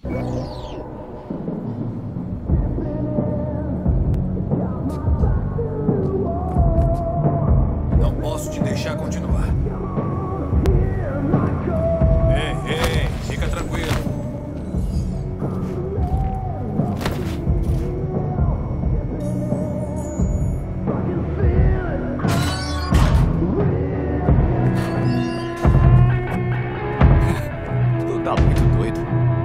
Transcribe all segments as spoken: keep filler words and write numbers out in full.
Não posso te deixar continuar. Ei, ei, fica tranquilo. Tu tá muito doido.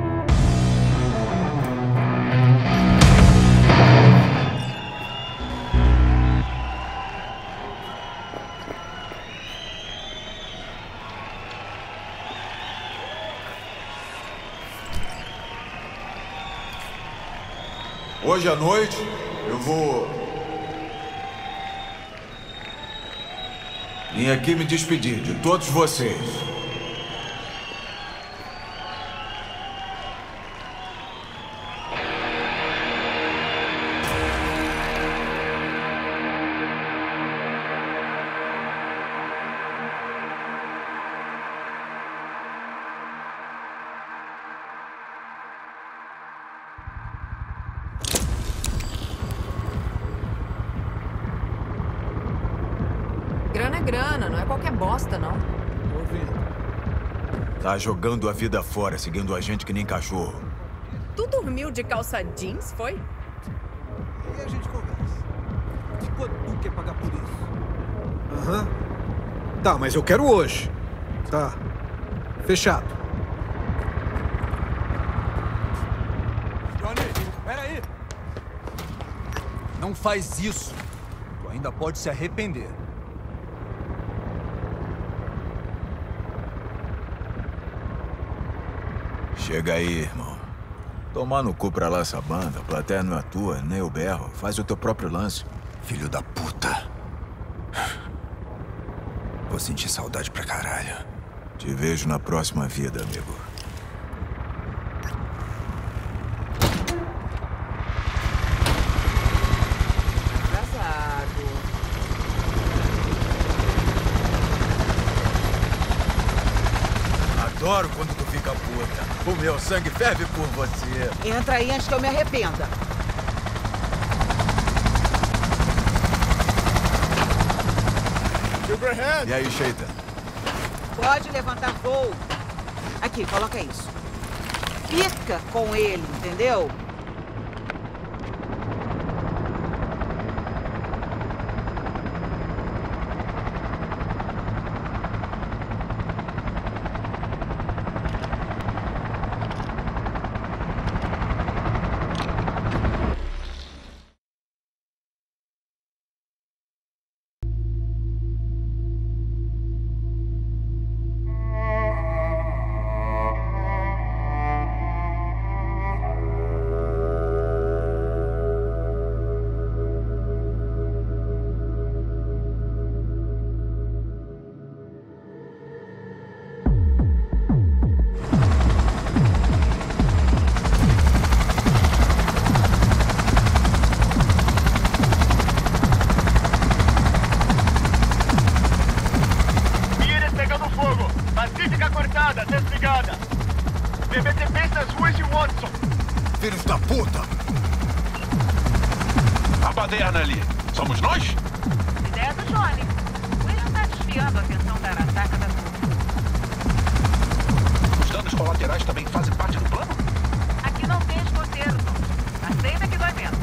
Hoje à noite eu vou vim aqui me despedir de todos vocês. Grana é grana, não é qualquer bosta, não. Tô vendo. Tá jogando a vida fora, seguindo a gente que nem cachorro. Tu dormiu de calça jeans, foi? E a gente conversa. E quanto tu quer pagar por isso? Aham. Tá, mas eu quero hoje. Tá. Fechado. Johnny, peraí. Não faz isso. Tu ainda pode se arrepender. Chega aí, irmão. Tomar no cu pra lá essa banda, a plateia não é tua, nem o berro. Faz o teu próprio lance. Filho da puta. Vou sentir saudade pra caralho. Te vejo na próxima vida, amigo. Atrasado. Adoro quando tu fica puta. O meu sangue ferve por você. Entra aí antes que eu me arrependa. E aí, Sheita? Pode levantar voo. Aqui, coloca isso. Fica com ele, entendeu? Filhos da puta! A baderna ali, somos nós? Ideia do Johnny. O William tá desviando a atenção da Arataca da turma. Os danos colaterais também fazem parte do plano? Aqui não tem escoteiro, Tom. Aceita que dói menos.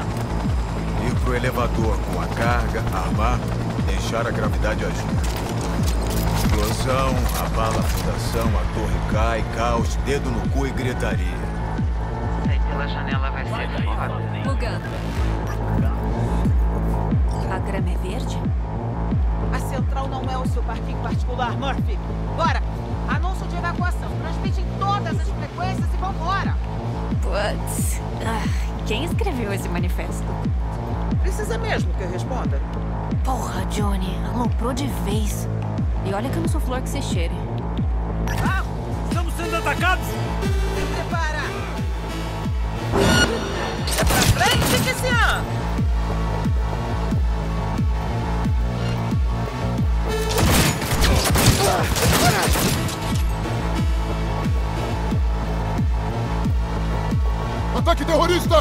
Ir pro elevador com a carga, armar, deixar a gravidade agir. Explosão, abala a fundação, a torre cai, caos, dedo no cu e gritaria. Sair pela janela vai ser foda. Bugando. A grama é verde? A central não é o seu parquinho particular, Murphy. Bora! Anúncio de evacuação. Transmite em todas as frequências e vambora! Putz. Ah, quem escreveu esse manifesto? Precisa mesmo que eu responda? Porra, Johnny. Aloprou de vez. E olha que eu não sou flor que você cheire. Ah! Estamos sendo atacados! Se prepara! É pra frente que se anda! Ataque terrorista!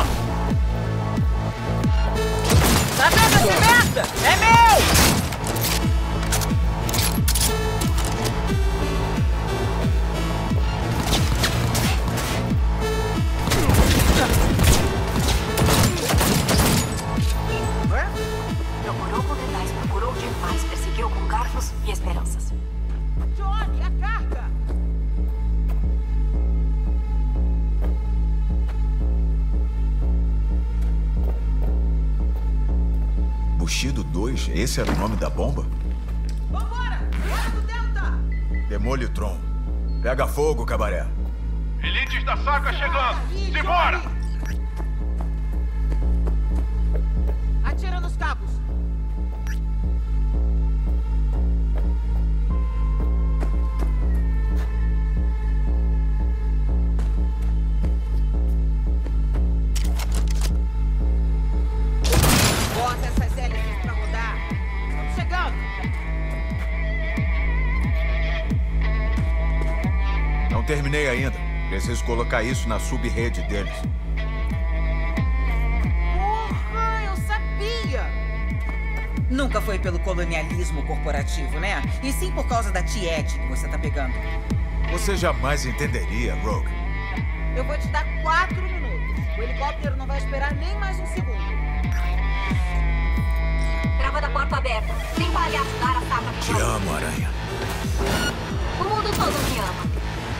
Tá vendo essa merda? É meu! Procurou com detalhes, procurou demais, perseguiu com garfos e esperanças. Johnny, a carga! Bushido dois? Esse era o nome da bomba? Vambora! Bora do Delta! Demolitron. Pega fogo, cabaré. Elites da saca chegando! Aí, Simbora! Johnny! Atira nos cabos! Bota essas hélices pra rodar! Estamos chegando! Não terminei ainda. Preciso colocar isso na sub-rede deles. Porra, eu sabia! Nunca foi pelo colonialismo corporativo, né? E sim por causa da Tiete que você tá pegando. Você jamais entenderia, Rogue. Eu vou te dar quatro minutos. O helicóptero não vai esperar nem mais um segundo. Trava da porta aberta. Sem palhaço dar a saca. Te amo, Aranha. O mundo todo me ama.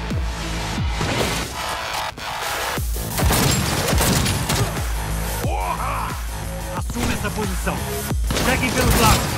Assume essa posição. Cheguem pelos lados.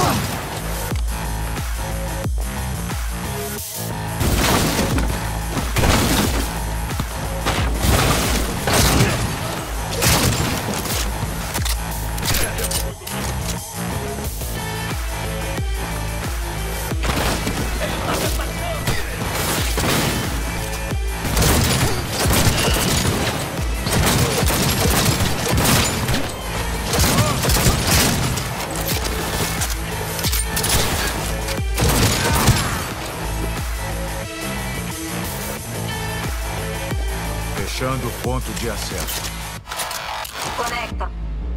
Fechando o ponto de acesso. Conecta.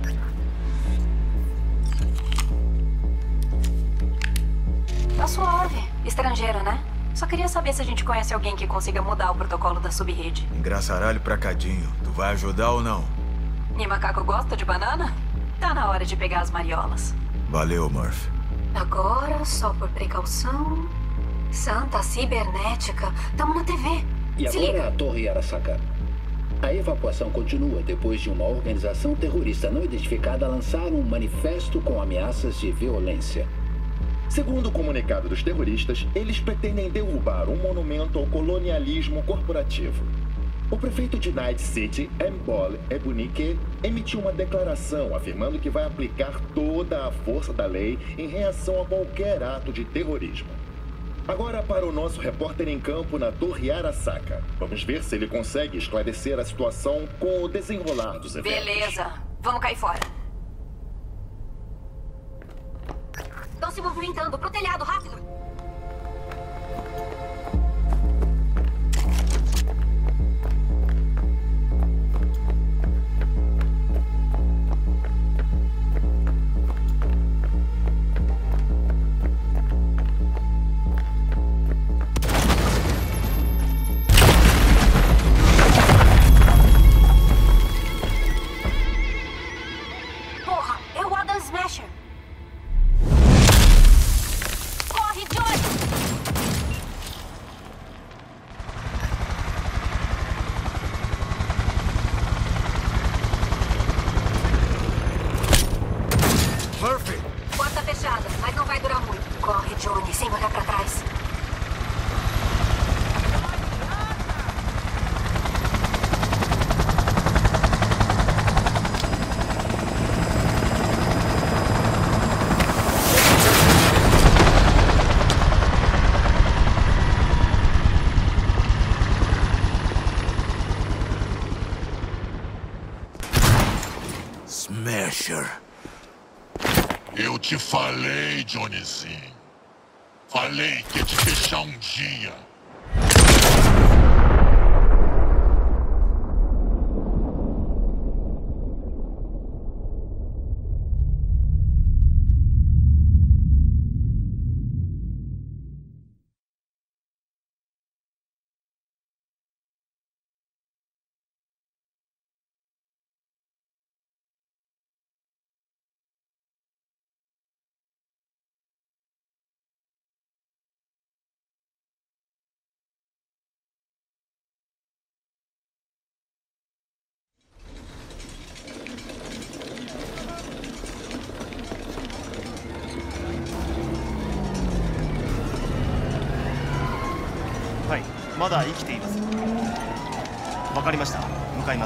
Tá suave. Estrangeiro, né? Só queria saber se a gente conhece alguém que consiga mudar o protocolo da subrede. Engraçaralho pra cadinho. Tu vai ajudar ou não? E macaco gosta de banana? Tá na hora de pegar as mariolas. Valeu, Murphy. Agora, só por precaução... Santa cibernética. Tamo na T V. E Se agora liga. a Torre Arasaka. A evacuação continua depois de uma organização terrorista não identificada lançar um manifesto com ameaças de violência. Segundo o comunicado dos terroristas, eles pretendem derrubar um monumento ao colonialismo corporativo. O prefeito de Night City, Mbole Ebunike, emitiu uma declaração afirmando que vai aplicar toda a força da lei em reação a qualquer ato de terrorismo. Agora para o nosso repórter em campo na Torre Arasaka. Vamos ver se ele consegue esclarecer a situação com o desenrolar dos eventos. Beleza. Vamos cair fora. Estão se movimentando. Pro telhado, rápido. Smasher. Eu te falei, Johnnyzinho. Falei que ia te deixar um dia. はい、まだ生きています。わかりました。向かいます。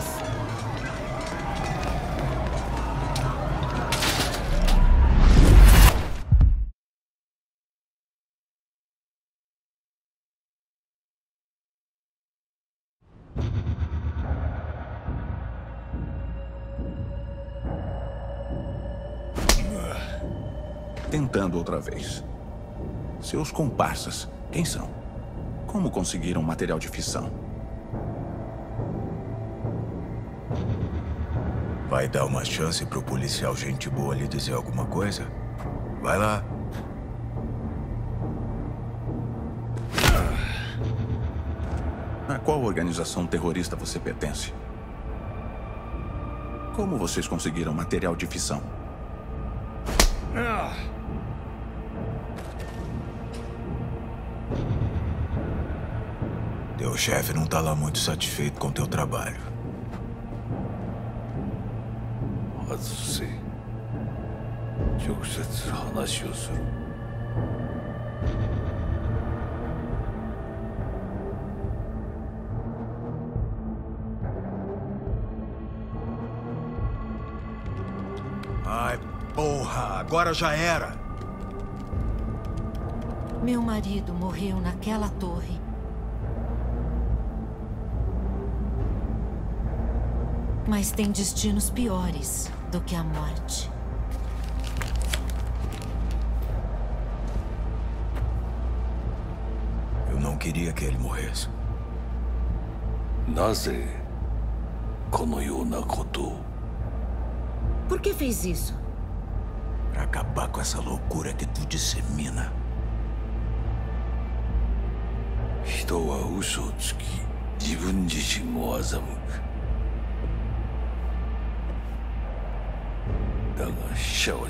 Tentando outra vez. Seus comparsas, quem são? Como conseguiram material de fissão? Vai dar uma chance pro policial gente boa lhe dizer alguma coisa? Vai lá. A qual organização terrorista você pertence? Como vocês conseguiram material de fissão? Teu chefe não tá lá muito satisfeito com teu trabalho. 外せ。直接話をする。 Ai, porra, agora já era. Meu marido morreu naquela torre. Mas tem destinos piores do que a morte. Eu não queria que ele morresse. なぜこのようなことを? Por que fez isso? Pra acabar com essa loucura que tu dissemina. 人は嘘をつき、自分自身も欺く。だが死者は違う。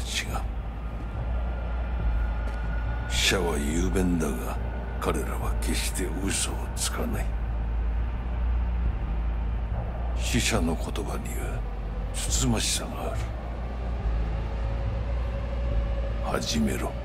死者は雄弁だが、彼らは決して嘘をつかない。死者の言葉にはつつましさがある。始めろ。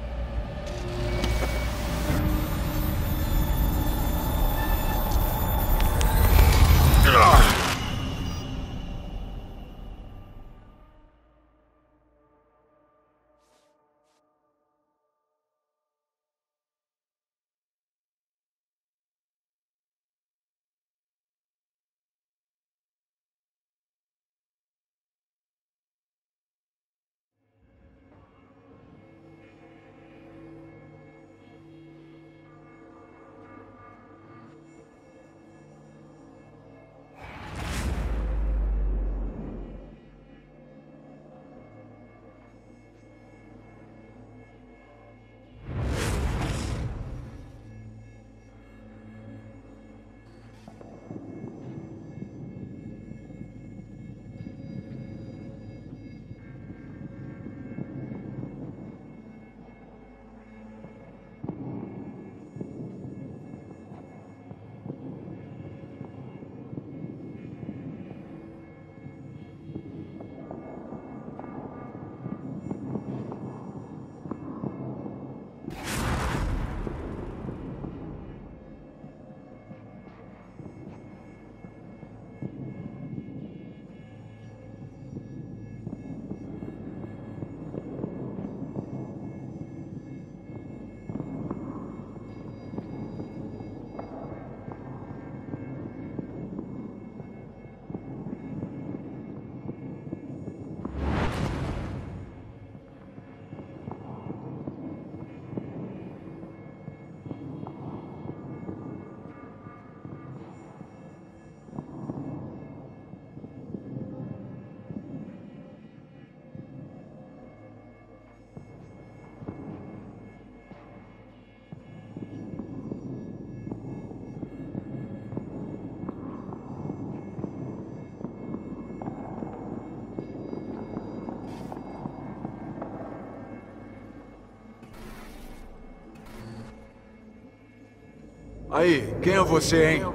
Aí, quem é você, hein?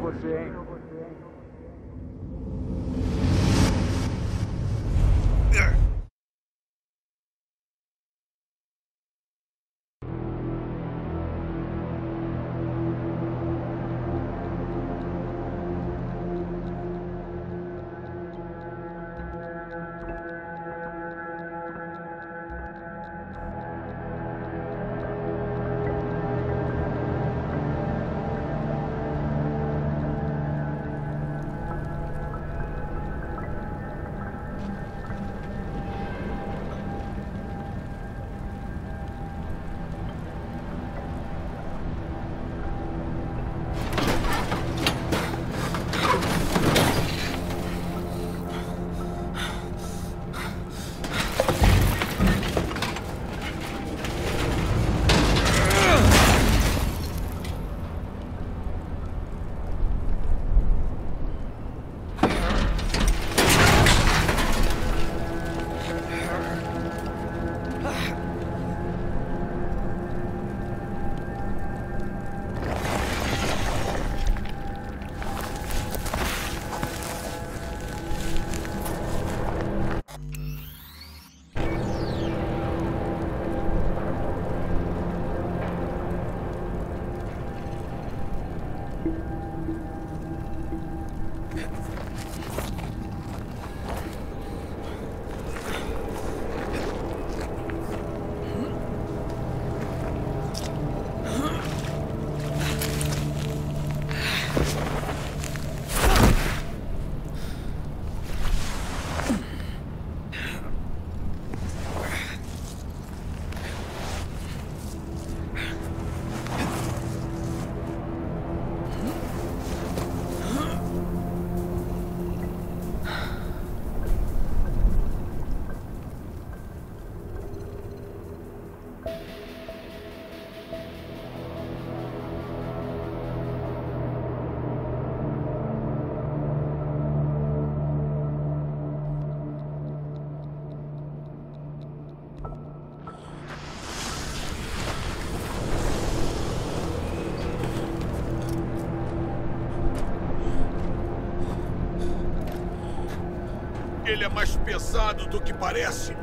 Ele é mais pesado do que parece.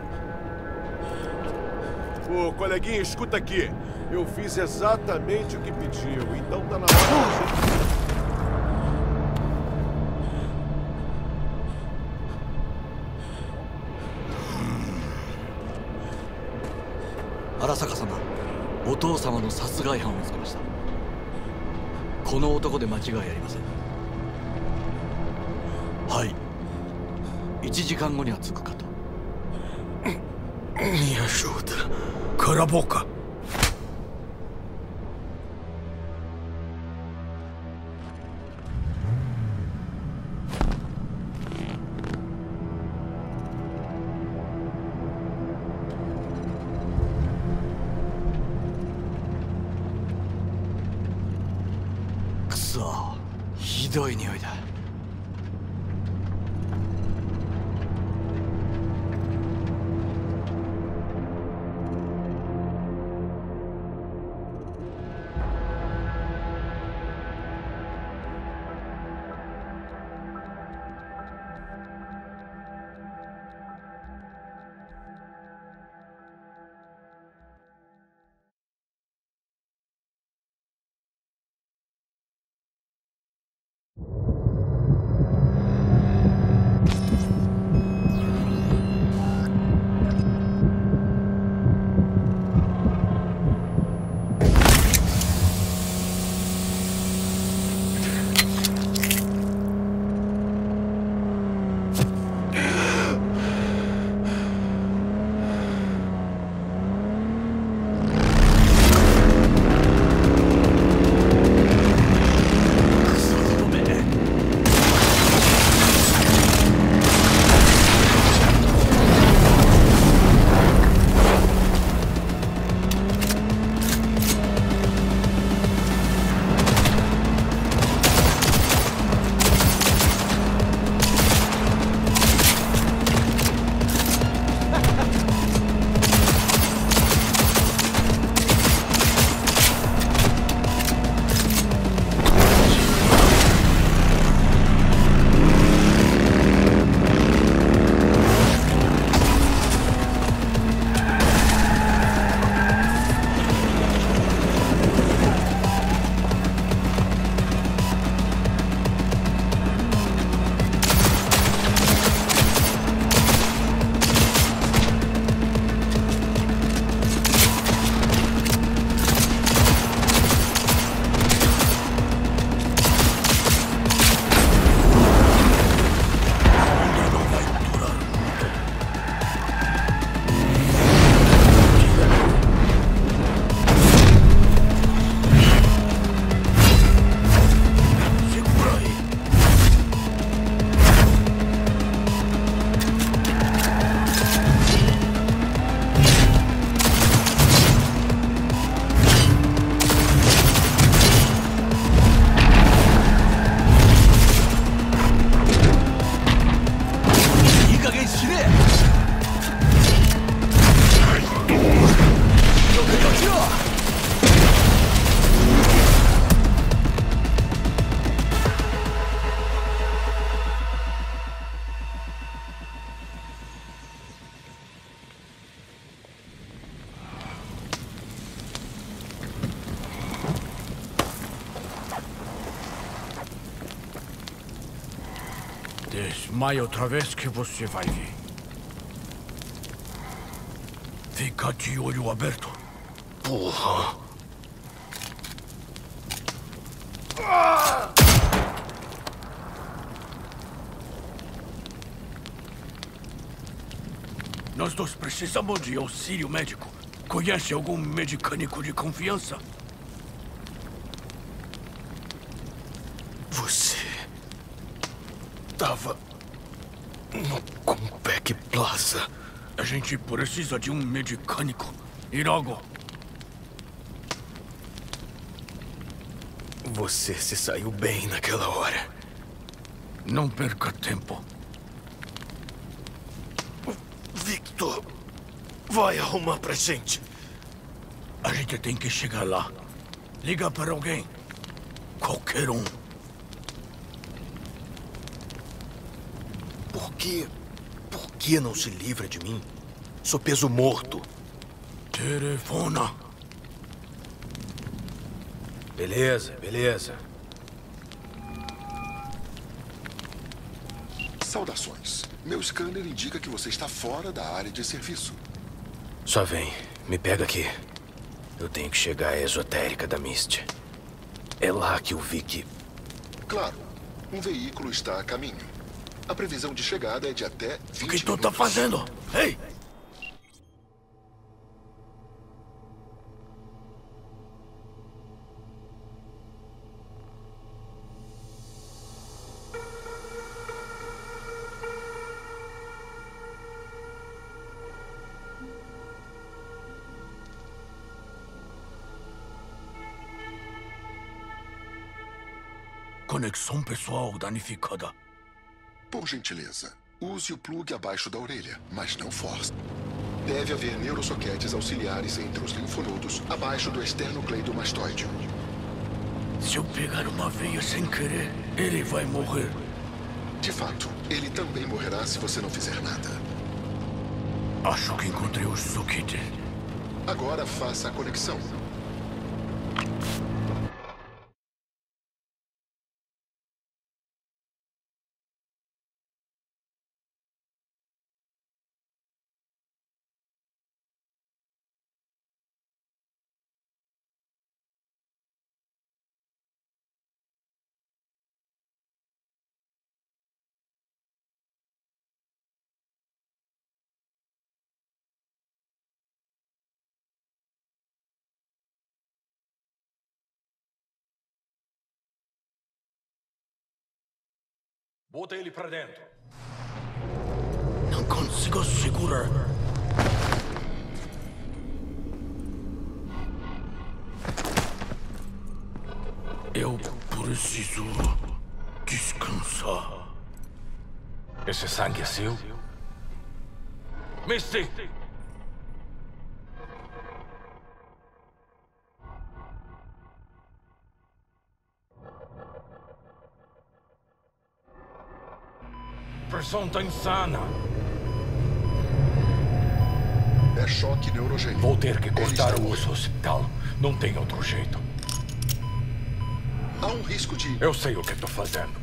Ô, coleguinha, escuta aqui. Eu fiz exatamente o que pediu, então tá na hora de... 荒坂様、お父様の殺害犯を見つけました。この男で間違いありません。はい、いちじかんごには着くかと。 Me ajuda. Cala a boca. くそ、ひどい匂いだ。 Desmaia outra vez que você vai ver. Fica de olho aberto. Porra! Ah! Nós dois precisamos de auxílio médico. Conhece algum mecânico de confiança? Você... tava... no Compaq Plaza. A gente precisa de um mecânico. E logo. Você se saiu bem naquela hora. Não perca tempo. Victor, vai arrumar pra gente. A gente tem que chegar lá. Liga para alguém. Qualquer um. Por que... por que não se livra de mim? Sou peso morto. Telefona. Beleza, beleza. Saudações. Meu scanner indica que você está fora da área de serviço. Só vem. Me pega aqui. Eu tenho que chegar à esotérica da Misty. É lá que eu vi que... Claro. Um veículo está a caminho. A previsão de chegada é de até vinte O que tu minutos. tá fazendo? Ei! Conexão pessoal danificada. Por gentileza, use o plug abaixo da orelha, mas não force. Deve haver neurosoquetes auxiliares entre os linfonodos abaixo do esternocleidomastoide. Se eu pegar uma veia sem querer, ele vai morrer. De fato, ele também morrerá se você não fizer nada. Acho que encontrei o soquete. Agora faça a conexão. Bota ele pra dentro. Não consigo segurar. Eu preciso descansar. Esse sangue é seu? Misty! A pressão tá insana. É choque neurogênico. Vou ter que cortar o osso occipital. Não tem outro jeito. Há um risco de... Eu sei o que tô fazendo.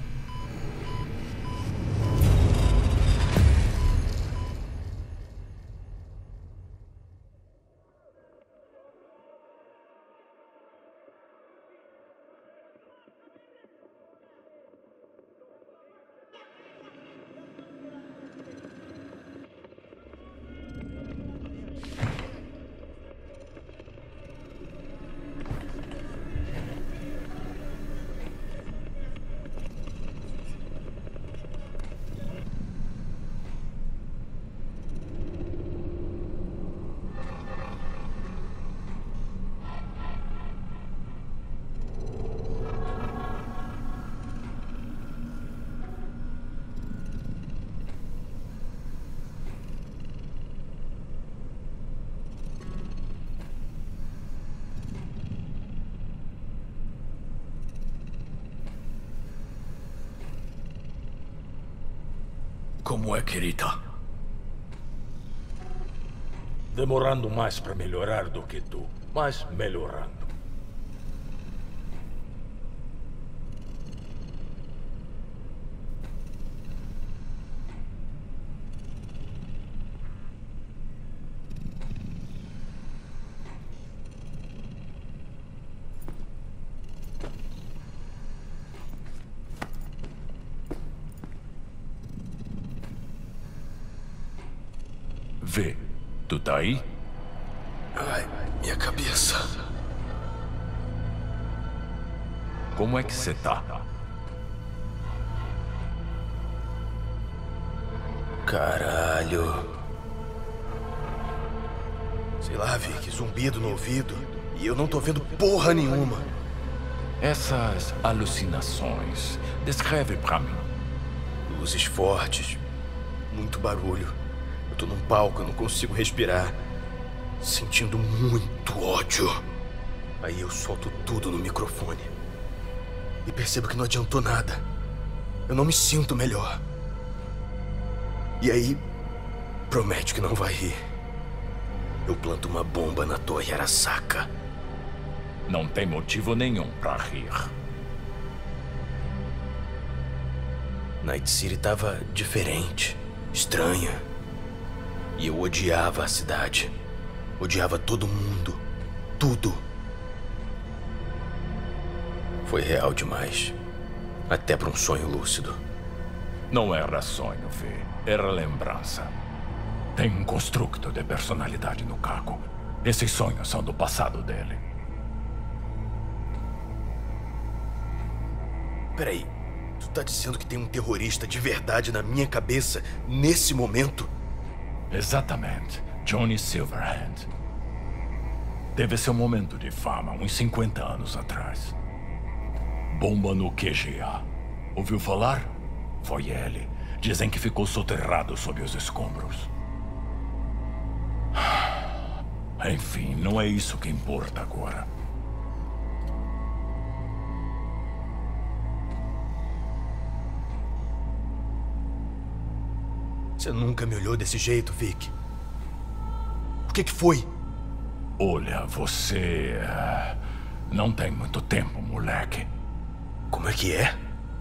Como é que ele tá? Demorando mais pra melhorar do que tu, mas melhorando. V, tu tá aí? Ai, minha cabeça. Como é que você tá? Caralho. Sei lá, Vic, zumbido no ouvido. E eu não tô vendo porra nenhuma. Essas alucinações, descreve pra mim. Luzes fortes, muito barulho. Eu tô num palco, eu não consigo respirar. Sentindo muito ódio. Aí eu solto tudo no microfone. E percebo que não adiantou nada. Eu não me sinto melhor. E aí, promete que não vai rir. Eu planto uma bomba na Torre Arasaka. Não tem motivo nenhum pra rir. Night City tava diferente, estranha. E eu odiava a cidade. Odiava todo mundo. Tudo. Foi real demais. Até pra um sonho lúcido. Não era sonho, V. Era lembrança. Tem um construto de personalidade no Caco. Esses sonhos são do passado dele. Peraí, tu tá dizendo que tem um terrorista de verdade na minha cabeça nesse momento? Exatamente. Johnny Silverhand. Teve seu momento de fama uns cinquenta anos atrás. Bomba no Q G A. Ouviu falar? Foi ele. Dizem que ficou soterrado sob os escombros. Enfim, não é isso que importa agora. Você nunca me olhou desse jeito, Vic. O que que foi? Olha, você... Uh, não tem muito tempo, moleque. Como é que é?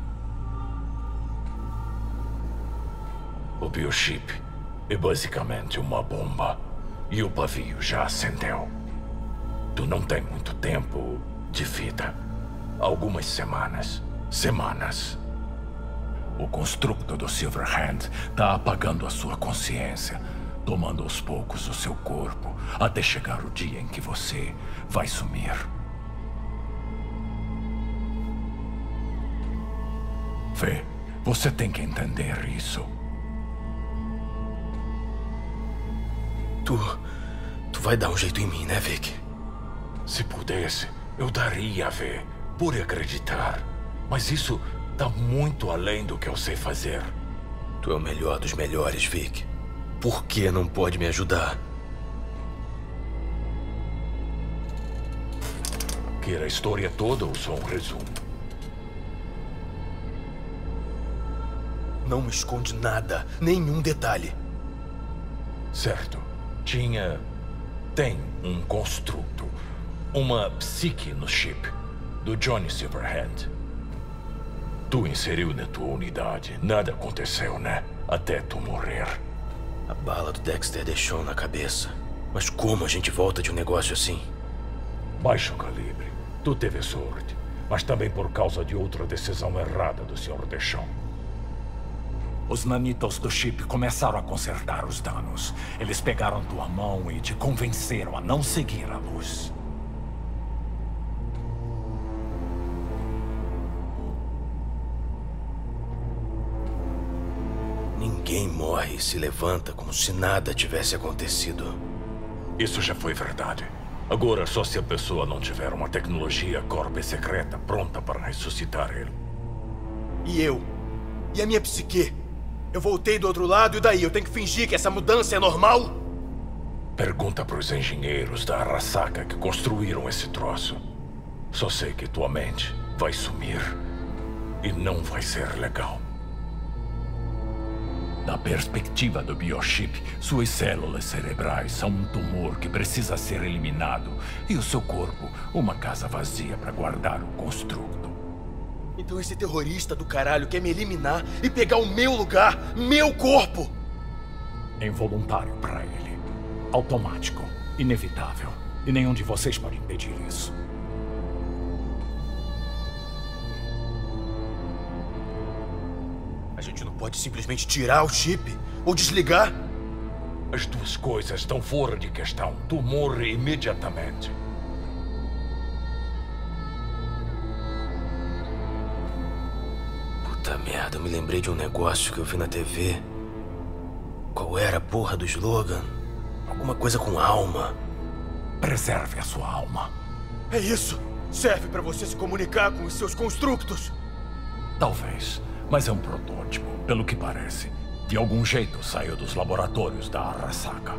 O biochip é basicamente uma bomba. E o pavio já acendeu. Tu não tem muito tempo de vida. Algumas semanas. Semanas. O construto do Silverhand tá apagando a sua consciência, tomando aos poucos o seu corpo, até chegar o dia em que você vai sumir. Vê, você tem que entender isso. Tu... Tu vai dar um jeito em mim, né, Vic? Se pudesse, eu daria, Vê, por acreditar. Mas isso tá muito além do que eu sei fazer. Tu é o melhor dos melhores, Vic. Por que não pode me ajudar? Quer a história toda ou só um resumo? Não me esconde nada, nenhum detalhe. Certo. Tinha... Tem um construto, uma psique no chip do Johnny Silverhand. Tu inseriu na tua unidade. Nada aconteceu, né? Até tu morrer. A bala do Dexter deixou na cabeça. Mas como a gente volta de um negócio assim? Baixo calibre. Tu teve sorte. Mas também por causa de outra decisão errada do senhor Deschamps. Os nanitos do chip começaram a consertar os danos. Eles pegaram tua mão e te convenceram a não seguir a luz. Ninguém morre e se levanta como se nada tivesse acontecido. Isso já foi verdade. Agora, só se a pessoa não tiver uma tecnologia corpo secreta pronta para ressuscitar ele. E eu? E a minha psique? Eu voltei do outro lado e daí? Eu tenho que fingir que essa mudança é normal? Pergunta para os engenheiros da Arasaka que construíram esse troço. Só sei que tua mente vai sumir. E não vai ser legal. Da perspectiva do biochip, suas células cerebrais são um tumor que precisa ser eliminado. E o seu corpo, uma casa vazia para guardar o construto. Então esse terrorista do caralho quer me eliminar e pegar o meu lugar, meu corpo! É involuntário para ele. Automático. Inevitável. E nenhum de vocês pode impedir isso. A gente não pode simplesmente tirar o chip ou desligar? As tuas coisas estão fora de questão. Tu morre imediatamente. Puta merda, eu me lembrei de um negócio que eu vi na T V. Qual era a porra do slogan? Alguma coisa com alma. Preserve a sua alma. É isso! Serve pra você se comunicar com os seus constructos. Talvez, mas é um protótipo, pelo que parece. De algum jeito saiu dos laboratórios da Arasaka.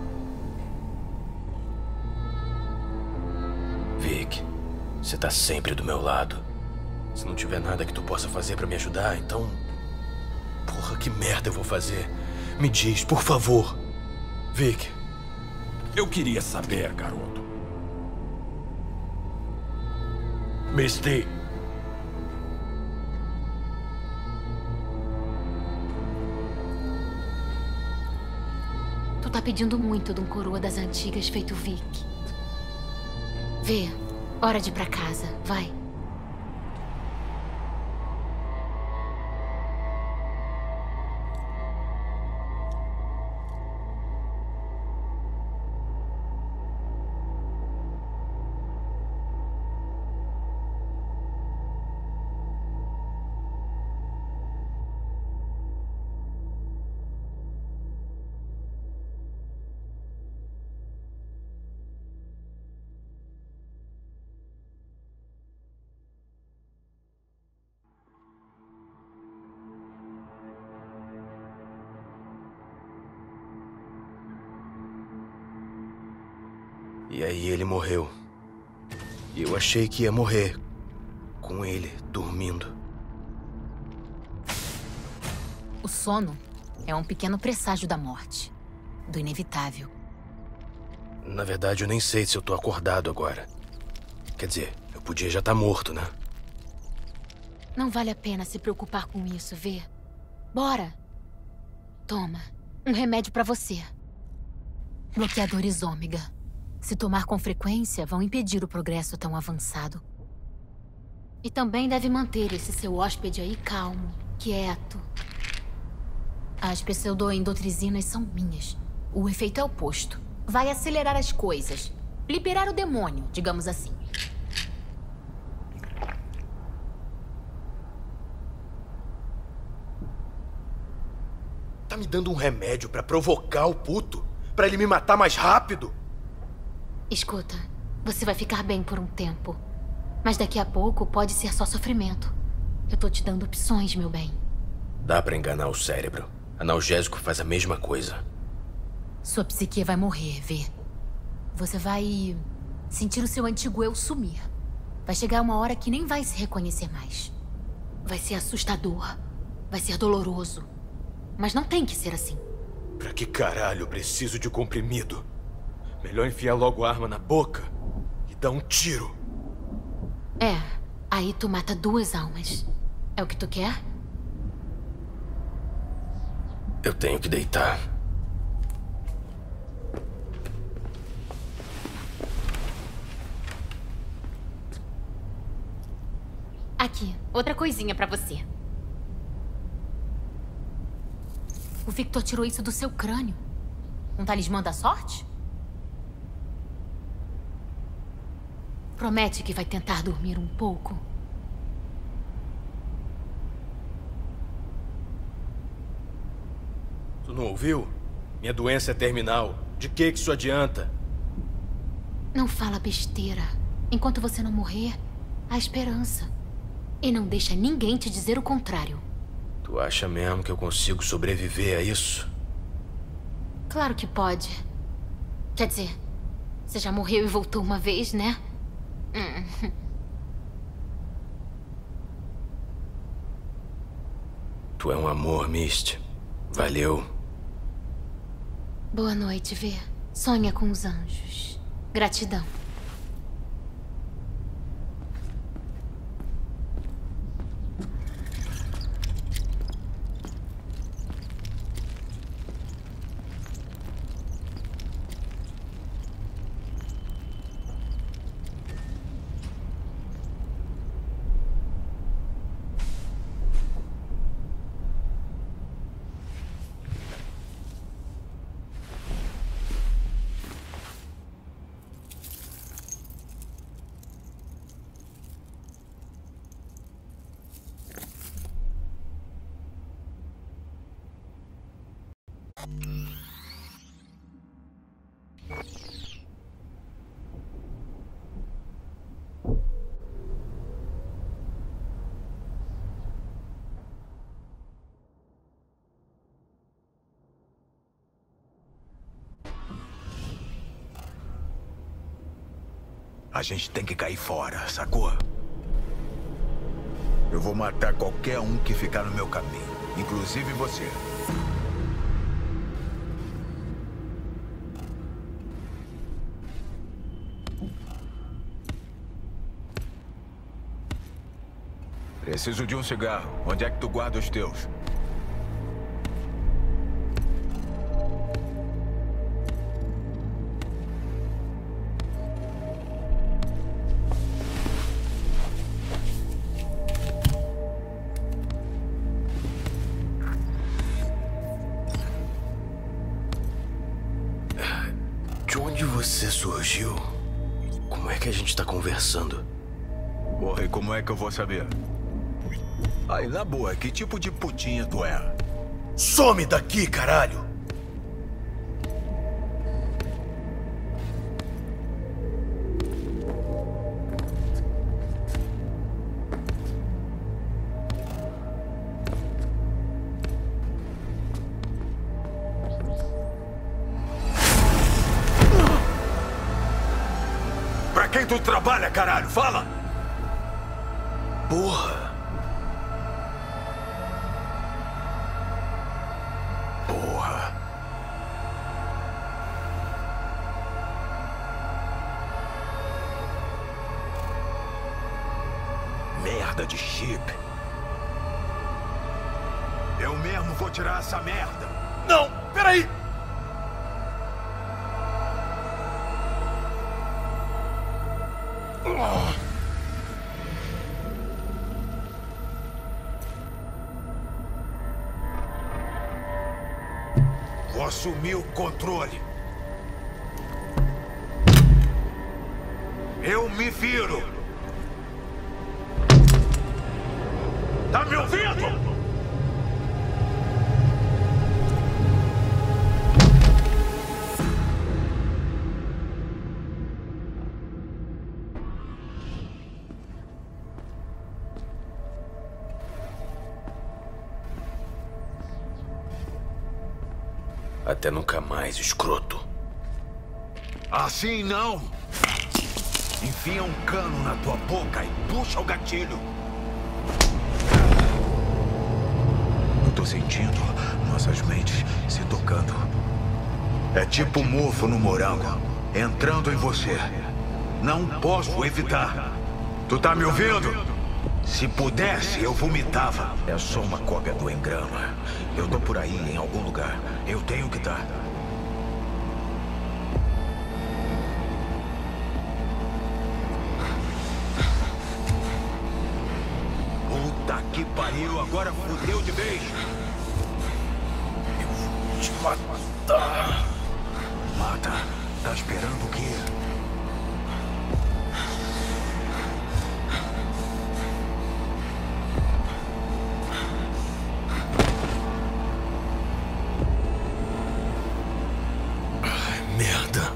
Vic, você tá sempre do meu lado. Se não tiver nada que tu possa fazer pra me ajudar, então... Porra, que merda eu vou fazer? Me diz, por favor. Vic. Eu queria saber, garoto. Misty. Tu tá pedindo muito de um coroa das antigas feito Vic. Vê, hora de ir pra casa, vai. E aí ele morreu. E eu achei que ia morrer. Com ele, dormindo. O sono é um pequeno presságio da morte. Do inevitável. Na verdade, eu nem sei se eu tô acordado agora. Quer dizer, eu podia já estar morto, né? Não vale a pena se preocupar com isso, vê? Bora! Toma, um remédio pra você. Bloqueadores ômega. Se tomar com frequência, vão impedir o progresso tão avançado. E também deve manter esse seu hóspede aí calmo, quieto. As pseudoendotrizinas são minhas. O efeito é oposto. Vai acelerar as coisas. Liberar o demônio, digamos assim. Tá me dando um remédio pra provocar o puto? Pra ele me matar mais rápido? Escuta, você vai ficar bem por um tempo. Mas daqui a pouco pode ser só sofrimento. Eu tô te dando opções, meu bem. Dá pra enganar o cérebro. Analgésico faz a mesma coisa. Sua psique vai morrer, vê. Você vai sentir o seu antigo eu sumir. Vai chegar uma hora que nem vai se reconhecer mais. Vai ser assustador. Vai ser doloroso. Mas não tem que ser assim. Pra que caralho eu preciso de um comprimido? Melhor enfiar logo a arma na boca e dar um tiro. É, aí tu mata duas almas. É o que tu quer? Eu tenho que deitar. Aqui, outra coisinha pra você. O Victor tirou isso do seu crânio. Um talismã da sorte? Promete que vai tentar dormir um pouco? Tu não ouviu? Minha doença é terminal. De que que isso adianta? Não fala besteira. Enquanto você não morrer, há esperança. E não deixa ninguém te dizer o contrário. Tu acha mesmo que eu consigo sobreviver a isso? Claro que pode. Quer dizer, você já morreu e voltou uma vez, né? Hum. Tu é um amor, Misty. Valeu. Boa noite, Vê. Sonha com os anjos. Gratidão. A gente tem que cair fora, sacou? Eu vou matar qualquer um que ficar no meu caminho, inclusive você. Preciso de um cigarro. Onde é que tu guarda os teus? Você surgiu? Como é que a gente tá conversando? Porra, e como é que eu vou saber? Aí, na boa, que tipo de putinha tu é? Some daqui, caralho! Quem tu trabalha, caralho? Fala! Porra! Porra! Merda de chip! Eu mesmo vou tirar essa merda! Não! Peraí! Vou assumir o controle. Eu me viro. Tá me ouvindo? Até nunca mais, escroto. Assim não! Enfia um cano na tua boca e puxa o gatilho. Eu tô sentindo nossas mentes se tocando. É tipo mofo no morango, entrando em você. Não posso evitar. Tu tá me ouvindo? Se pudesse, eu vomitava. É só uma cópia do engrama. Eu tô por aí, em algum lugar. Eu tenho que estar. Puta que pariu, agora fudeu de vez. Eu vou te matar. Mata. Tá esperando o quê? Merda.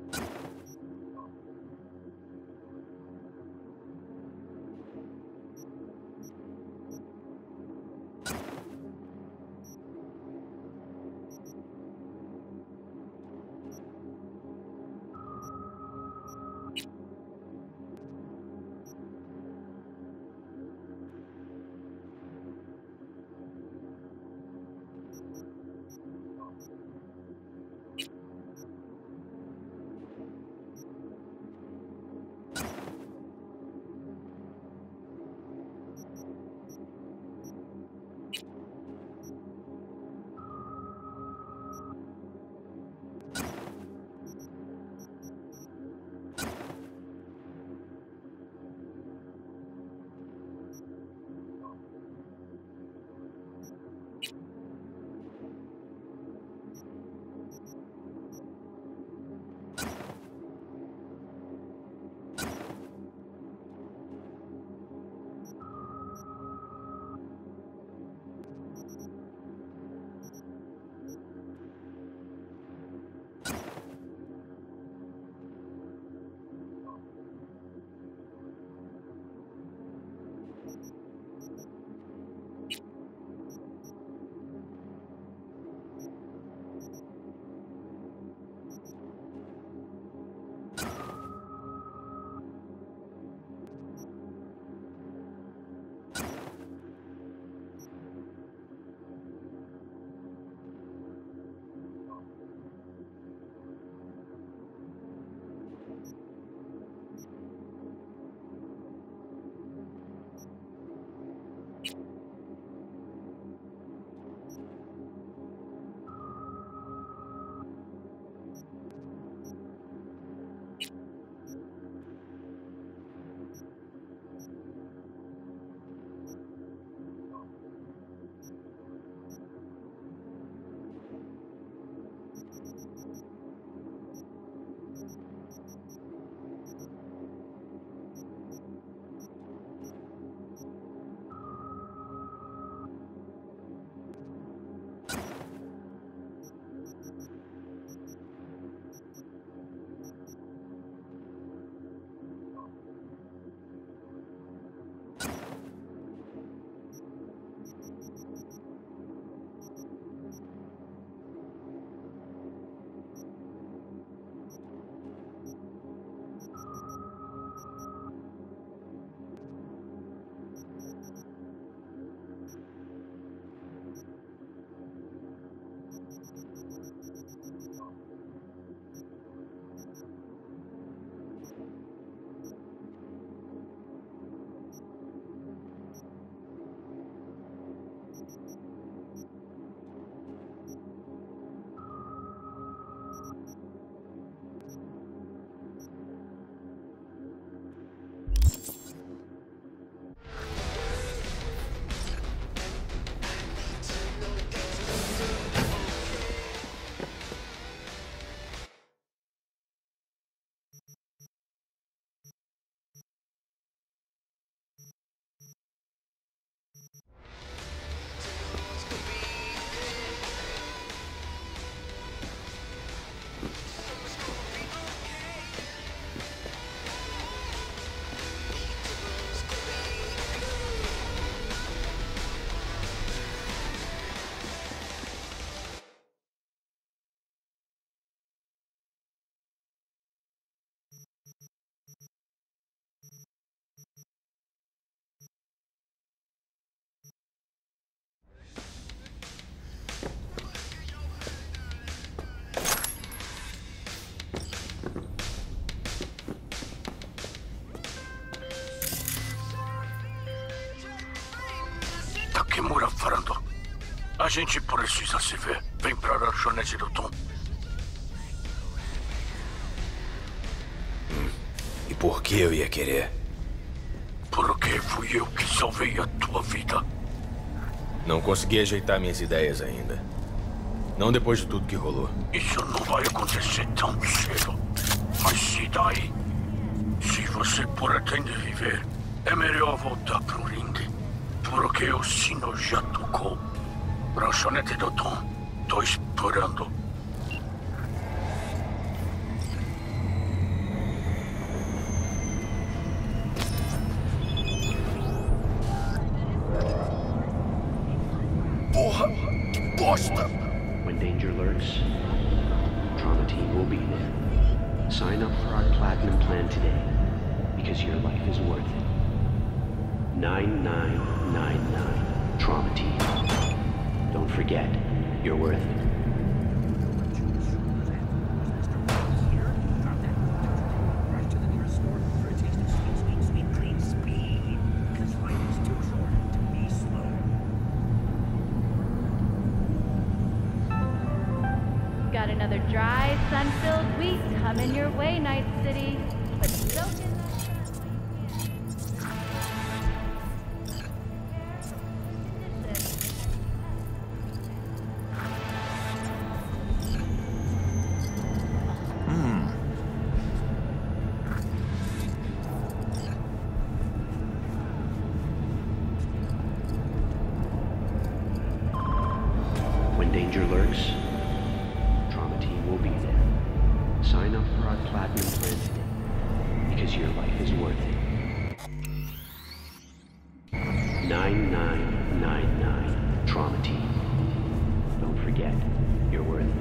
Takemura falando. A gente precisa se ver. Vem pra lanchonete do Tom. Hum. E por que eu ia querer? Porque fui eu que salvei a tua vida. Não consegui ajeitar minhas ideias ainda. Não depois de tudo que rolou. Isso não vai acontecer tão cedo. Mas e daí? Se você pretende viver, é melhor voltar pro ringue. Porque o sino já tocou. Lanchonete do Tom. Tô esperando. Sign up for our Platinum plan today, because your life is worth it. nine nine nine nine Trauma Team. Don't forget, you're worth it. Got another dry, sun-filled week coming your way, Night City. But soak in that. When danger lurks, Trauma Team will be there. Sign up for our Platinum plan today, because your life is worth it. nine nine nine nine Trauma Team. Don't forget, you're worth it.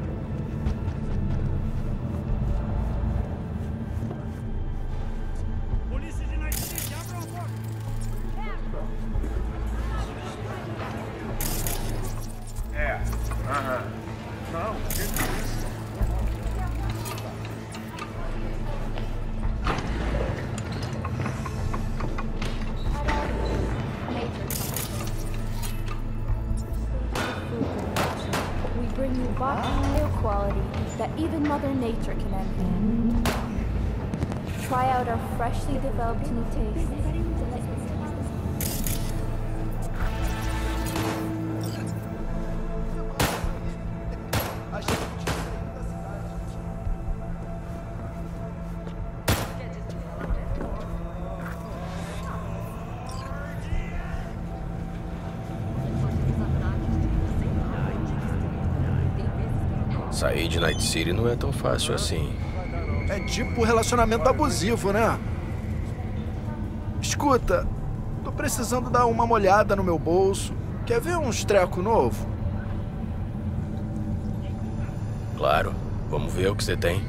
É, aham. Não, que isso? We bring you bottom air quality that even Mother Nature can envy. Try out our freshly developed new taste. Sair de Night City não é tão fácil assim. É tipo relacionamento abusivo, né? Escuta, tô precisando dar uma molhada no meu bolso. Quer ver uns treco novo? Claro, vamos ver o que você tem.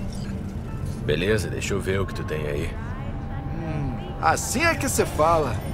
Beleza, deixa eu ver o que tu tem aí. Hum, assim é que se fala.